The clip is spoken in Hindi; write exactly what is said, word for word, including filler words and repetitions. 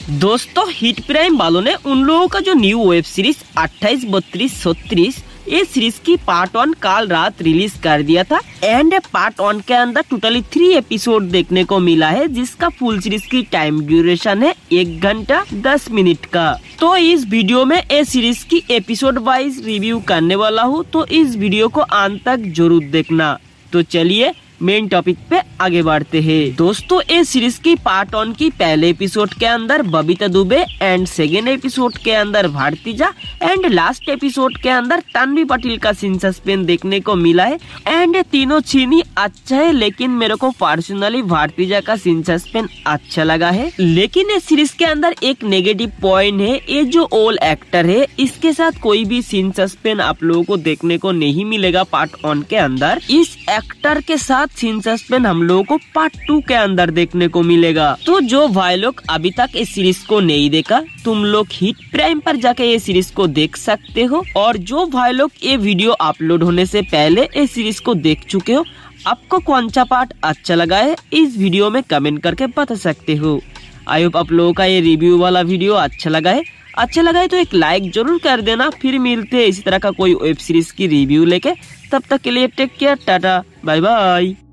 दोस्तों हिट प्राइम वालों ने उन लोगों का जो न्यू वेब सीरीज अट्ठाईस बत्तीस छत्तीस ये सीरीज की पार्ट वन कल रात रिलीज कर दिया था एंड पार्ट वन के अंदर टोटली थ्री एपिसोड देखने को मिला है, जिसका फुल सीरीज की टाइम ड्यूरेशन है एक घंटा दस मिनट का। तो इस वीडियो में ये सीरीज की एपिसोड वाइज रिव्यू करने वाला हूँ, तो इस वीडियो को अंत तक जरूर देखना। तो चलिए मेन टॉपिक पे आगे बढ़ते हैं। दोस्तों ये सीरीज की पार्ट वन की पहले एपिसोड के अंदर Babita Dubey and second episode के अंदर भारतीजा एंड लास्ट एपिसोड के अंदर तन्वी पाटिल का सीन सस्पेंस देखने को मिला है एंड तीनों चीनी अच्छा है, लेकिन मेरे को पर्सनली भारतीजा का सीन सस्पेंस अच्छा लगा है। लेकिन इस सीरीज के अंदर एक नेगेटिव पॉइंट है, ये जो ओल्ड एक्टर है इसके साथ कोई भी सीन सस्पेंस आप लोगों को देखने को नहीं मिलेगा पार्ट वन के अंदर। इस एक्टर के साथ सीन सस्पेंस हम लोगों को पार्ट टू के अंदर देखने को मिलेगा। तो जो भाई लोग अभी तक इस सीरीज को नहीं देखा, तुम लोग हिट प्राइम पर जाके ये सीरीज को देख सकते हो, और जो भाई लोग ये वीडियो अपलोड होने से पहले इस सीरीज को देख चुके हो, आपको कौन सा पार्ट अच्छा लगा है इस वीडियो में कमेंट करके बता सकते हो। आई होप आप लोगों का ये रिव्यू वाला वीडियो अच्छा लगा है। अच्छा लगा है तो एक लाइक जरूर कर देना। फिर मिलते हैं इसी तरह का कोई वेब सीरीज की रिव्यू लेके, तब तक के लिए take care, tata bye bye.